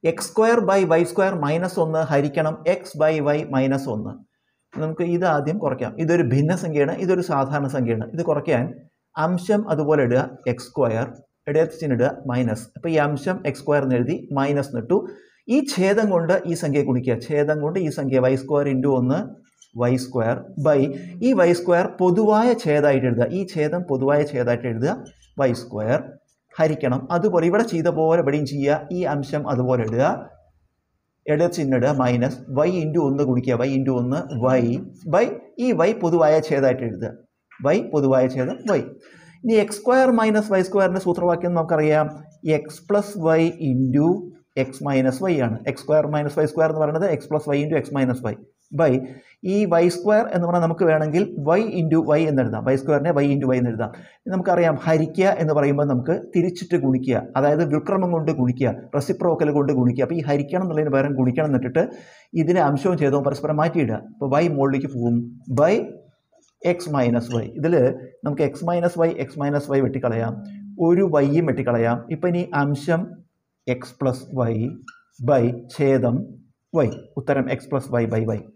X square by y square -1 ഹരിക്കണം X by Y -1. നമുക്ക് ഇത് ആദ്യം കുറയ്ക്കാം. ഇതൊരു ഭിന്നസംഖ്യയാണ്, ഇതൊരു സാധാരണ സംഖ്യയാണ്. ഇത് കുറയ്ക്കാൻ അംശം അതുപോലെ ഇടുക, എക്സ് സ്ക്വയർ ഇടയത്ത് ചിഹ്നം ഇടുക മൈനസ്. അപ്പോൾ ഈ അംശം എക്സ് സ്ക്വയർ എന്ന് എഴുതി മൈനസ് നിട്ടു. ഈ ഛേദം കൊണ്ട് ഈ സംഖ്യയെ ഗുണിക്കുക. ഛേദം കൊണ്ട് ഈ സംഖ്യ y square into 1 y square by ഈ വൈ സ്ക്വയർ പൊതുവായ ഛേദമായിട്ട് എഴുതുക. ഈ ഛേദം പൊതുവായ ഛേദമായിട്ട് എഴുതുക വൈ സ്ക്വയർ ഹരിക്കണം. അതുപോലെ ഇവിടെ ചെയ്ത പോലെ ഇവിടെയും ചെയ്യുക. ഈ അംശം അതുപോലെ ഇടുക, ഇടത് ചിഹ്നം ഇടുക മൈനസ് വൈ ഇൻറ്റു 1 ഗുണിക്കുക. വൈ ഇൻറ്റു 1 വൈ ബൈ ഈ വൈ പൊതുവായ ഛേദമായിട്ട് എഴുതുക. വൈ പൊതുവായ ഛേദം വൈ. ഇനി എക്സ് സ്ക്വയർ മൈനസ് വൈ സ്ക്വയറിൻ്റെ സൂത്രവാക്യം നമുക്കറിയാം. X plus y into x minus y ആണ്. X square minus y square എന്ന് പറയുന്നത് x plus y into x minus y by ഈ വൈ സ്ക്വയർ എന്ന് പറഞ്ഞാൽ നമുക്ക് വേണമെങ്കിൽ വൈ ഇൻറ്റു വൈ എന്നെഴുതാം. വൈ സ്ക്വയറിനെ വൈ ഇൻറ്റു വൈ എന്നെഴുതാം. നമുക്കറിയാം ഹരിക്കുക എന്ന് പറയുമ്പോൾ നമുക്ക് തിരിച്ചിട്ട് ഗുണിക്കുക, അതായത് വ്യുൽക്രമം കൊണ്ട് ഗുണിക്കുക, റെസിപ്രോക്കൽ കൊണ്ട് ഗുണിക്കുക. അപ്പോൾ ഈ ഹരിക്കണം എന്നുള്ളതിന് പകരം ഗുണിക്കണം എന്നിട്ടിട്ട് ഇതിനെ അംശവും ഛേദവും പരസ്പരം മാറ്റിയിടുക. അപ്പോൾ വൈ മുകളിലേക്ക് പോകും ബൈ എക്സ് മൈനസ് വൈ. ഇതിൽ നമുക്ക് എക്സ് മൈനസ് വൈ വെട്ടിക്കളയാം, ഒരു വൈയും വെട്ടിക്കളയാം. ഇപ്പം ഇനി അംശം എക്സ് പ്ലസ് വൈ ബൈ ഛേദം വൈ. ഉത്തരം x plus y by Y.